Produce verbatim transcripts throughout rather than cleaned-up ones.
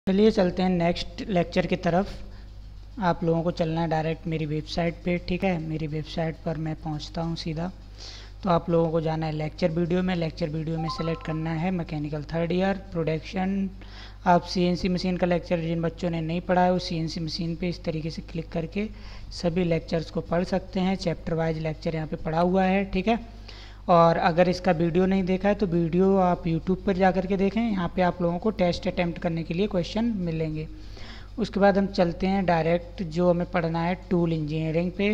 चलिए चलते हैं नेक्स्ट लेक्चर की तरफ। आप लोगों को चलना है डायरेक्ट मेरी वेबसाइट पे, ठीक है। मेरी वेबसाइट पर मैं पहुंचता हूं सीधा, तो आप लोगों को जाना है लेक्चर वीडियो में। लेक्चर वीडियो में सेलेक्ट करना है मैकेनिकल थर्ड ईयर प्रोडक्शन। आप सीएनसी मशीन का लेक्चर जिन बच्चों ने नहीं पढ़ा है वो सीएनसी मशीन पे इस तरीके से क्लिक करके सभी लेक्चर्स को पढ़ सकते हैं। चैप्टर वाइज लेक्चर यहाँ पे पढ़ा हुआ है, ठीक है। और अगर इसका वीडियो नहीं देखा है तो वीडियो आप यूट्यूब पर जा कर के देखें। यहाँ पे आप लोगों को टेस्ट अटैम्प्ट करने के लिए क्वेश्चन मिलेंगे। उसके बाद हम चलते हैं डायरेक्ट जो हमें पढ़ना है टूल इंजीनियरिंग पे।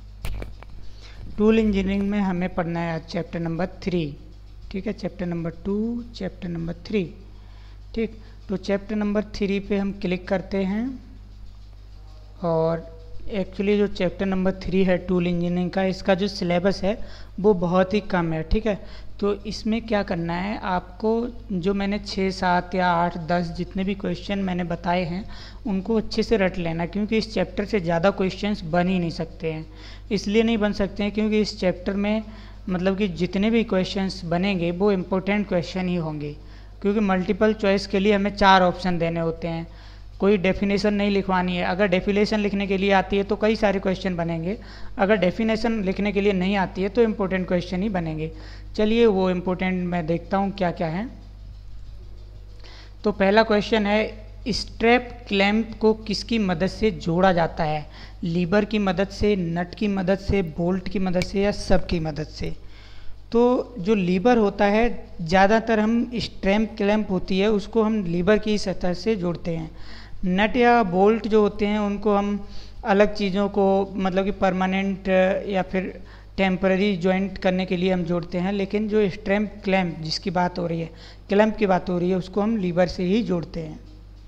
टूल इंजीनियरिंग में हमें पढ़ना है आज चैप्टर नंबर थ्री, ठीक है। Chapter number two, chapter number three, ठीक। तो चैप्टर नंबर थ्री पे हम क्लिक करते हैं और एक्चुअली जो चैप्टर नंबर थ्री है टूल इंजीनियरिंग का, इसका जो सिलेबस है वो बहुत ही कम है, ठीक है। तो इसमें क्या करना है आपको, जो मैंने छः सात या आठ दस जितने भी क्वेश्चन मैंने बताए हैं उनको अच्छे से रट लेना, क्योंकि इस चैप्टर से ज़्यादा क्वेश्चंस बन ही नहीं सकते हैं। इसलिए नहीं बन सकते हैं क्योंकि इस चैप्टर में मतलब कि जितने भी क्वेश्चंस बनेंगे वो इम्पोर्टेंट क्वेश्चन ही होंगे, क्योंकि मल्टीपल चॉइस के लिए हमें चार ऑप्शन देने होते हैं। कोई डेफिनेशन नहीं लिखवानी है। अगर डेफिनेशन लिखने के लिए आती है तो कई सारे क्वेश्चन बनेंगे, अगर डेफिनेशन लिखने के लिए नहीं आती है तो इम्पोर्टेंट क्वेश्चन ही बनेंगे। चलिए वो इम्पोर्टेंट मैं देखता हूँ क्या क्या है। तो पहला क्वेश्चन है, स्ट्रैप क्लैंप को किसकी मदद से जोड़ा जाता है? लीवर की मदद से, नट की मदद से, बोल्ट की मदद से या सब की मदद से? तो जो लीवर होता है ज़्यादातर हम स्ट्रैप क्लैंप होती है उसको हम लीवर की सतह से जोड़ते हैं। नट या बोल्ट जो होते हैं उनको हम अलग चीज़ों को मतलब कि परमानेंट या फिर टेम्पररी जॉइंट करने के लिए हम जोड़ते हैं, लेकिन जो स्ट्रैप क्लैंप जिसकी बात हो रही है, क्लैंप की बात हो रही है, उसको हम लीवर से ही जोड़ते हैं।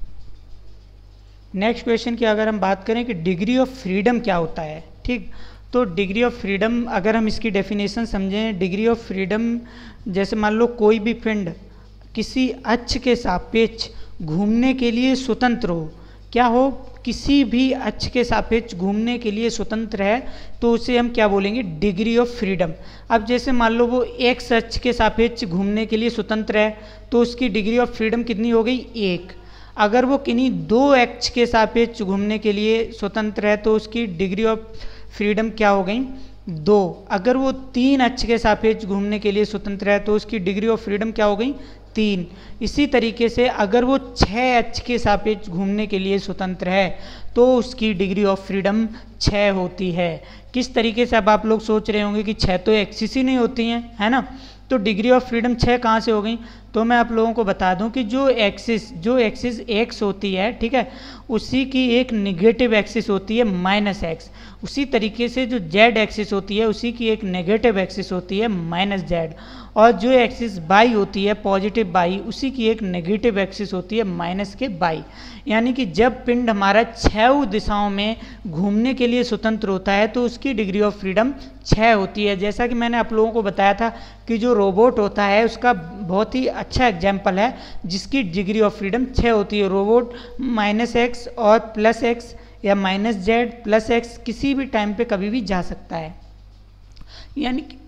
नेक्स्ट क्वेश्चन की अगर हम बात करें कि डिग्री ऑफ फ्रीडम क्या होता है, ठीक। तो डिग्री ऑफ फ्रीडम अगर हम इसकी डेफिनेशन समझें, डिग्री ऑफ फ्रीडम जैसे मान लो कोई भी पिंड किसी अक्ष के सापेक्ष घूमने के लिए स्वतंत्र हो, क्या हो, किसी भी अक्ष के सापेक्ष घूमने के लिए स्वतंत्र है, तो उसे हम क्या बोलेंगे? Degree of freedom. अब जैसे मान लो वो एक्स अक्ष के सापेक्ष घूमने के लिए स्वतंत्र है तो उसकी डिग्री ऑफ फ्रीडम कितनी हो गई? एक। अगर वो किन्हीं दो अक्ष के सापेक्ष घूमने के लिए स्वतंत्र है तो उसकी डिग्री ऑफ फ्रीडम क्या हो गई? दो। अगर वो तीन अक्ष के सापेक्ष घूमने के लिए स्वतंत्र है तो उसकी डिग्री ऑफ फ्रीडम क्या हो गई? तीन। इसी तरीके से अगर वो छः अक्ष के सापेक्ष घूमने के लिए स्वतंत्र है तो उसकी डिग्री ऑफ फ्रीडम छः होती है। किस तरीके से? अब आप लोग सोच रहे होंगे कि छः तो एक्सिस ही नहीं होती हैं, है ना, तो डिग्री ऑफ फ्रीडम छः कहाँ से हो गई? तो मैं आप लोगों को बता दूं कि जो एक्सिस जो एक्सिस एक्स होती है, ठीक है, उसी की एक निगेटिव एक्सिस होती है माइनस एक्स। उसी तरीके से जो जेड एक्सिस होती है उसी की एक नेगेटिव एक्सिस होती है माइनस जेड, और जो एक्सिस बाई होती है पॉजिटिव बाई, उसी की एक नेगेटिव एक्सिस होती है माइनस के बाई। यानी कि जब पिंड हमारा छह दिशाओं में घूमने के लिए स्वतंत्र होता है तो उसकी डिग्री ऑफ फ्रीडम छः होती है। जैसा कि मैंने आप लोगों को बताया था कि जो रोबोट होता है उसका बहुत ही अच्छा एग्जाम्पल है जिसकी डिग्री ऑफ फ्रीडम छः होती है। रोबोट माइनस एक्स और प्लस एक्स या माइनस जेड प्लस एक्स किसी भी टाइम पे कभी भी जा सकता है, यानी कि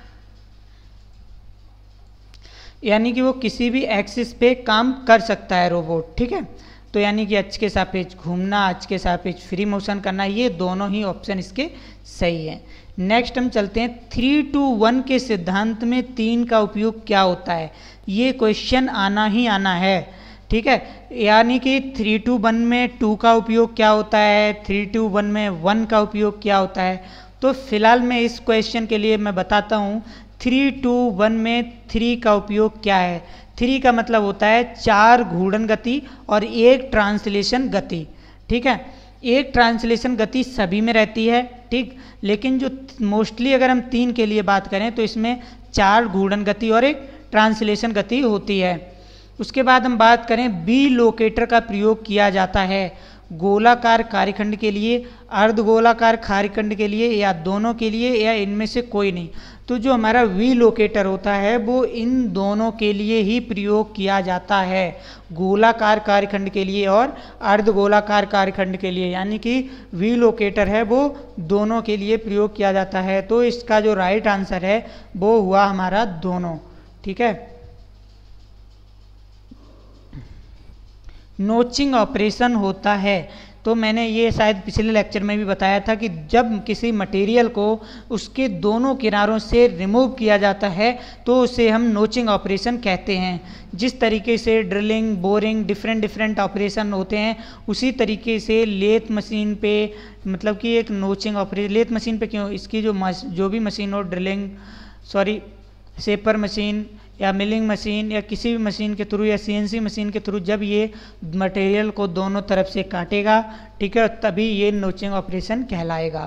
यानी कि वो किसी भी एक्सिस पे काम कर सकता है रोबोट, ठीक है। तो यानी कि अक्ष के सापेक्ष घूमना, अक्ष के सापेक्ष फ्री मोशन करना, ये दोनों ही ऑप्शन इसके सही है। नेक्स्ट हम चलते हैं, थ्री टू वन के सिद्धांत में तीन का उपयोग क्या होता है? ये क्वेश्चन आना ही आना है, ठीक है। यानी कि थ्री टू वन में टू का उपयोग क्या होता है, थ्री टू वन में वन का उपयोग क्या होता है? तो फिलहाल मैं इस क्वेश्चन के लिए मैं बताता हूँ थ्री टू वन में थ्री का उपयोग क्या है। थ्री का मतलब होता है चार घूर्णन गति और एक ट्रांसलेशन गति, ठीक है। एक ट्रांसलेशन गति सभी में रहती है, ठीक, लेकिन जो मोस्टली अगर हम तीन के लिए बात करें तो इसमें चार घूर्णन गति और एक ट्रांसलेशन गति होती है। उसके बाद हम बात करें बी लोकेटर का प्रयोग किया जाता है गोलाकार कार्यखंड के लिए, अर्धगोलाकार कार्यखंड के लिए, या दोनों के लिए, या इनमें से कोई नहीं। तो जो हमारा वी लोकेटर होता है वो इन दोनों के लिए ही प्रयोग किया जाता है, गोलाकार कार्यखंड के लिए और अर्धगोलाकार कार्यखंड के लिए, यानी कि वी लोकेटर है वो दोनों के लिए प्रयोग किया जाता है। तो इसका जो राइट आंसर है वो हुआ हमारा दोनों, ठीक है। नोचिंग ऑपरेशन होता है। तो मैंने ये शायद पिछले लेक्चर में भी बताया था कि जब किसी मटेरियल को उसके दोनों किनारों से रिमूव किया जाता है तो उसे हम नोचिंग ऑपरेशन कहते हैं। जिस तरीके से drilling, boring, different different operation होते हैं, उसी तरीके से लेथ मशीन पे मतलब कि एक नोचिंग ऑपरेशन, लेथ मशीन पे क्यों, इसकी जो जो भी मशीन हो, ड्रिलिंग सॉरी शेपर मशीन या मिलिंग मशीन या किसी भी मशीन के थ्रू या सीएनसी मशीन के थ्रू जब ये मटेरियल को दोनों तरफ से काटेगा, ठीक है, तभी ये नोचिंग ऑपरेशन कहलाएगा।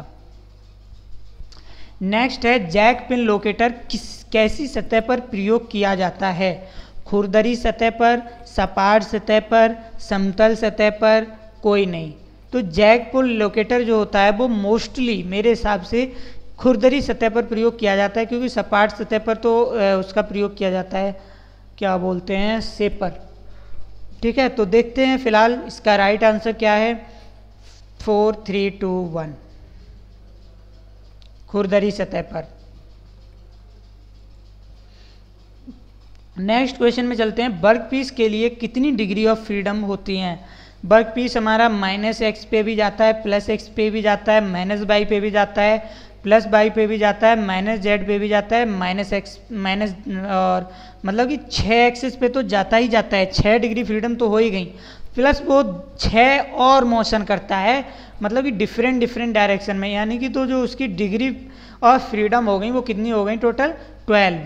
नेक्स्ट है जैक पिन लोकेटर किस कैसी सतह पर प्रयोग किया जाता है? खुरदरी सतह पर, सपाट सतह पर, समतल सतह पर, कोई नहीं। तो जैक पिन लोकेटर जो होता है वो मोस्टली मेरे हिसाब से खुरदरी सतह पर प्रयोग किया जाता है, क्योंकि सपाट सतह पर तो उसका प्रयोग किया जाता है क्या बोलते हैं, सेपर। ठीक है, तो देखते हैं फिलहाल इसका राइट आंसर क्या है। फोर थ्री टू वन, खुरदरी सतह पर। नेक्स्ट क्वेश्चन में चलते हैं। वर्क पीस के लिए कितनी डिग्री ऑफ फ्रीडम होती हैं? वर्क पीस हमारा माइनस एक्स पे भी जाता है, प्लस एक्स पे भी जाता है, माइनस बाई पे भी जाता है, प्लस बाई पे भी जाता है, माइनस जेड पे भी जाता है, माइनस एक्स माइनस और मतलब कि छः एक्सिस पे तो जाता ही जाता है। छः डिग्री फ्रीडम तो हो ही गई, प्लस वो छः और मोशन करता है, मतलब कि डिफरेंट डिफरेंट डायरेक्शन में, यानी कि तो जो उसकी डिग्री ऑफ फ्रीडम हो गई वो कितनी हो गई टोटल? ट्वेल्व।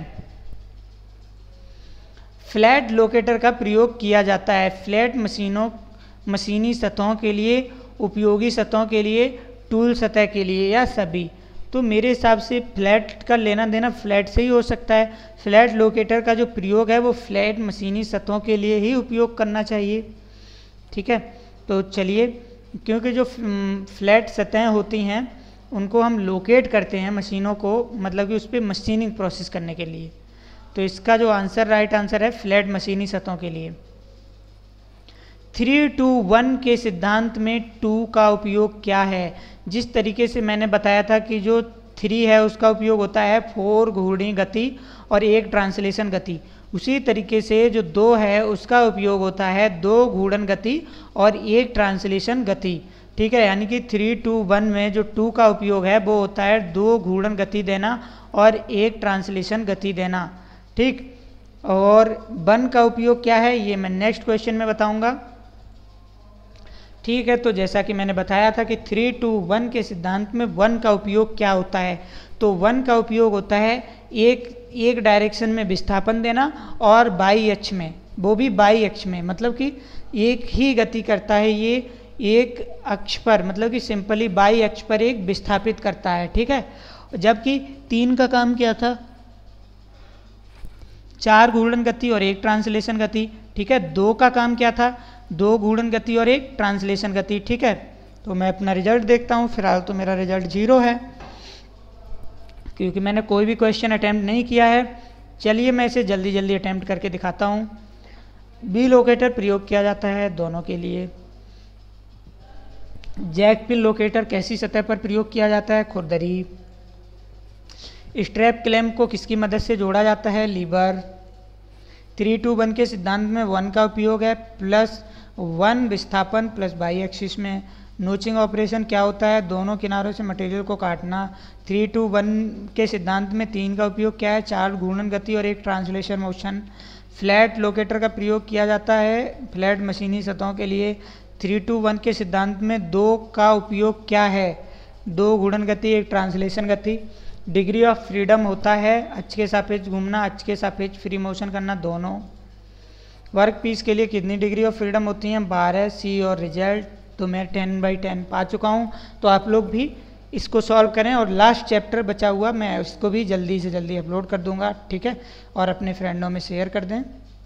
फ्लैट लोकेटर का प्रयोग किया जाता है फ्लैट मशीनों मशीनी सतहों के लिए, उपयोगी सतहों के लिए, टूल सतह के लिए या सभी। तो मेरे हिसाब से फ्लैट का लेना देना फ्लैट से ही हो सकता है। फ्लैट लोकेटर का जो प्रयोग है वो फ्लैट मशीनी सतहों के लिए ही उपयोग करना चाहिए। ठीक है, तो चलिए, क्योंकि जो फ्लैट सतहें होती हैं उनको हम लोकेट करते हैं मशीनों को, मतलब कि उस पर मशीनिंग प्रोसेस करने के लिए। तो इसका जो आंसर राइट आंसर है फ्लैट मशीनी सतहों के लिए। थ्री टू वन के सिद्धांत में टू का उपयोग क्या है? जिस तरीके से मैंने बताया था कि जो थ्री है उसका उपयोग होता है फोर घूर्णी गति और एक ट्रांसलेशन गति, उसी तरीके से जो दो है उसका उपयोग होता है दो घूर्णन गति और एक ट्रांसलेशन गति। ठीक है, यानी कि थ्री टू वन में जो टू का उपयोग है वो होता है दो घूर्णन गति देना और एक ट्रांसलेशन गति देना। ठीक, और वन का उपयोग क्या है ये मैं नेक्स्ट क्वेश्चन में बताऊंगा। ठीक है, तो जैसा कि मैंने बताया था कि थ्री टू वन के सिद्धांत में वन का उपयोग क्या होता है? तो वन का उपयोग होता है एक एक डायरेक्शन में विस्थापन देना और बाई अक्ष में, वो भी बाई अक्ष में, मतलब कि एक ही गति करता है ये एक अक्ष पर, मतलब कि सिंपली बाई अक्ष पर एक विस्थापित करता है। ठीक है, जबकि तीन का काम क्या था? चार घूर्णन गति और एक ट्रांसलेशन गति। ठीक है, दो का काम क्या था? दो घूर्णन गति और एक ट्रांसलेशन गति। ठीक है, तो मैं अपना रिजल्ट देखता हूँ। फिलहाल तो मेरा रिजल्ट जीरो है क्योंकि मैंने कोई भी क्वेश्चन अटैम्प्ट नहीं किया है। चलिए मैं इसे जल्दी जल्दी अटैम्प्ट करके दिखाता हूँ। बी लोकेटर प्रयोग किया जाता है दोनों के लिए। जैक पिन लोकेटर कैसी सतह पर प्रयोग किया जाता है? खुरदरी। स्ट्रैप क्लैंप को किसकी मदद से जोड़ा जाता है? लीवर। थ्री टू वन के सिद्धांत में वन का उपयोग है प्लस वन विस्थापन प्लस बाई एक्सिस में। नोचिंग ऑपरेशन क्या होता है? दोनों किनारों से मटेरियल को काटना। थ्री टू वन के सिद्धांत में तीन का उपयोग क्या है? चार घूर्णन गति और एक ट्रांसलेशन मोशन। फ्लैट लोकेटर का प्रयोग किया जाता है फ्लैट मशीनी सतहों के लिए। थ्री टू वन के सिद्धांत में दो का उपयोग क्या है? दो घूर्णन गति एक ट्रांसलेशन गति। डिग्री ऑफ फ्रीडम होता है अक्ष के सापेक्ष घूमना, अक्ष के सापेक्ष फ्री मोशन करना दोनों। वर्क पीस के लिए कितनी डिग्री ऑफ फ्रीडम होती हैं? बारह। सी और रिजल्ट तो मैं टेन बाई टेन पा चुका हूँ। तो आप लोग भी इसको सॉल्व करें और लास्ट चैप्टर बचा हुआ मैं इसको भी जल्दी से जल्दी अपलोड कर दूंगा। ठीक है, और अपने फ्रेंडों में शेयर कर दें।